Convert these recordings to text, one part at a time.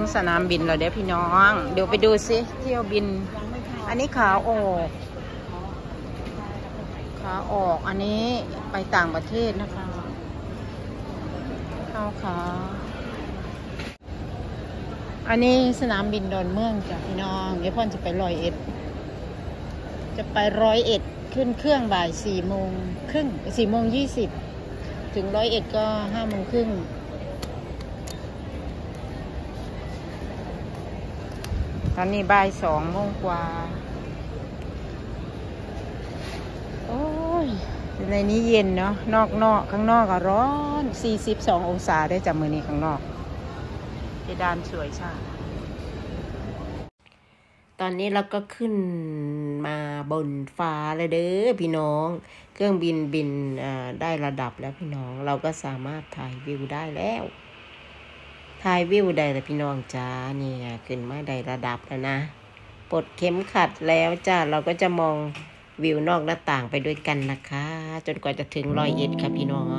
สนามบินเราเดี๋ยวพี่น้องเดี๋ยวไปดูซิเที่ยวบินอันนี้ขาออกอันนี้ไปต่างประเทศนะคะเข้าขาอันนี้สนามบินดอนเมืองจ้ะพี่น้องเดี๋ยวพ่อนจะไป101จะไป101ขึ้นเครื่องบ่าย4:30 4:20ถึง101ก็5:30ตอนนี้บ่าย2:00กว่าโอ้ยในนี้เย็นเนาะข้างนอกก็ร้อน42 องศาได้จากมือนี้ข้างนอกเพดานสวยใช่ตอนนี้เราก็ขึ้นมาบนฟ้าเลยเด้อพี่น้องเครื่องบินได้ระดับแล้วพี่น้องเราก็สามารถถ่ายวิวได้แล้วถ่ายวิวได้เลยพี่น้องจ้าเนี่ยขึ้นมาได้ระดับแล้วนะปลดเข็มขัดแล้วจ้าเราก็จะมองวิวนอกหน้าต่างไปด้วยกันนะคะจนกว่าจะถึง101ค่ะพี่น้อง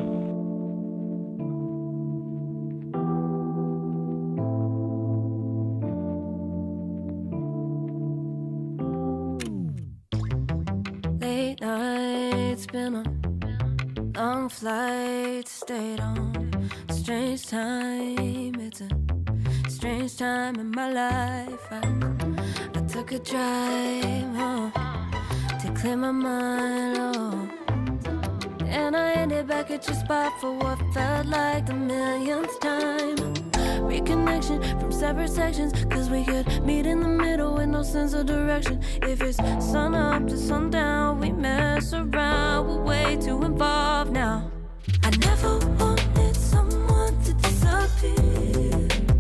Been a long flight, stayed on strange time. It's a strange time in my life. I took a drive home to clear my mind, and I ended back at your spot for what felt like the millionth time. Reconnection from separate sections, cause we could meet in the middle with no sense of direction. If it's sun up to sundown, we mess around, we're way too involved now. I never wanted someone to disappear,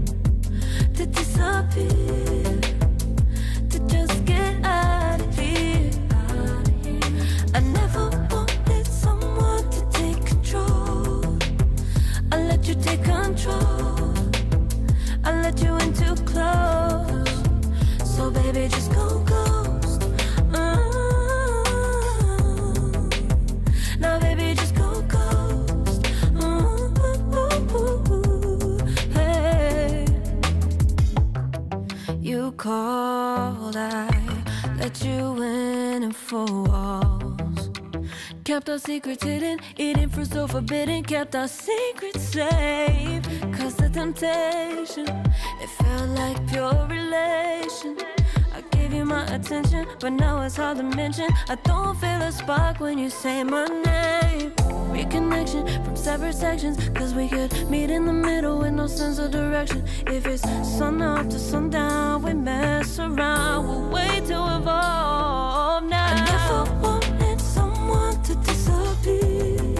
to just get out of here. I never wanted someone to take control. I let you take control, I let you in too close. So baby, just go ghost. Now baby, just go ghost. Hey, you called, I let you in and 4 walls. Kept our secrets hidden, eating fruit so forbidden. Kept our secrets safe, cause the temptation, it felt like pure relation. I gave you my attention, but now it's hard to mention. I don't feel a spark when you say my name. Reconnection from separate sections, cause we could meet in the middle with no sense of direction. If it's sun up to sundown, we mess around, we're way too involved now. I never wanted someone to disappear,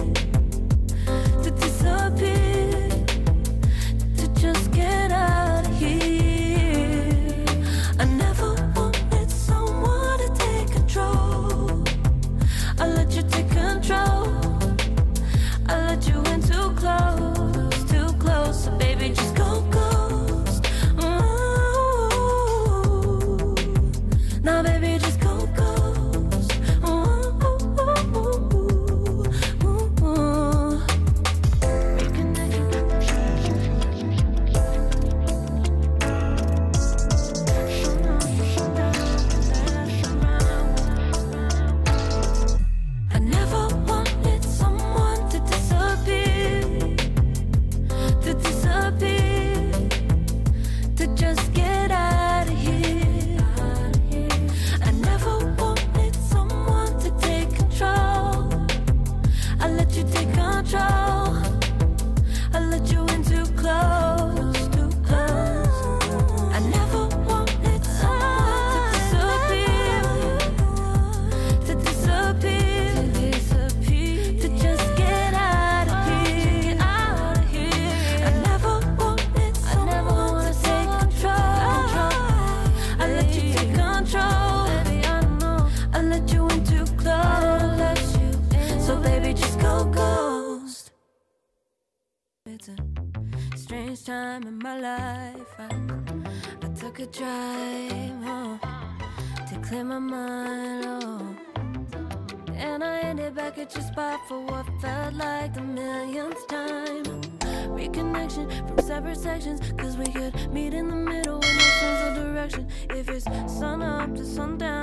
to just get out of here. I never wanted someone to take control. I let you take control, I let you in too close, so baby just go ghost. Now baby just go ghost. I never wanted someone to disappear, to just get out of here. I never wanted someone to take control. I let you take control, I let you in too close. I never wanted someone to disappear, to just get out of here. I never wanted someone to take control. I let you take control, I let you in too close. So baby just go ghost. It's a strange time in my life. I took a drive home to clear my mind, and I ended back at your spot for what felt like the millionth time. make connection from separate sections, cause we could meet in the middle with no sense of direction. If it's sun up to sundown,